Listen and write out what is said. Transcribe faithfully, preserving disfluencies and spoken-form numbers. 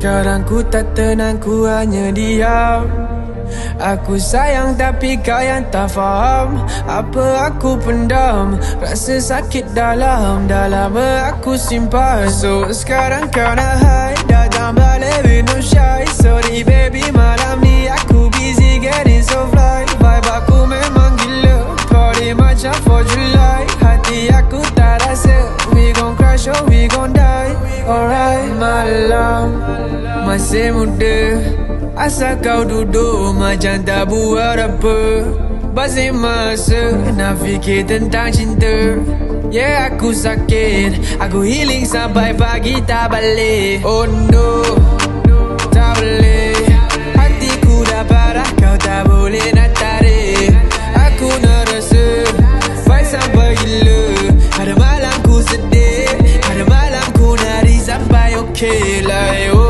Kadang ku tak tenang, ku hanya diam. Aku sayang tapi kau yang tak faham. Apa aku pendam, rasa sakit dalam, dah lama aku simpan. So sekarang kau nak hide, datang balik with no shy. Sorry baby, malam ni aku busy getting so fly. Vibe aku memang gila, party macam for July. Hati aku tak rasa, we gon' crash or we gon' die. Alright, malam masih muda, asal kau duduk macam tak buat apa. Bazir masa nak fikir tentang cinta. Yeah, aku sakit, aku healing sampai pagi tak balik. Oh no, tak boleh. Hatiku dah parah, kau tak boleh nak tarik. Aku nak rasa fight sampai gila. Ada malam ku sedih, ada malam ku nari sampai okay like oh.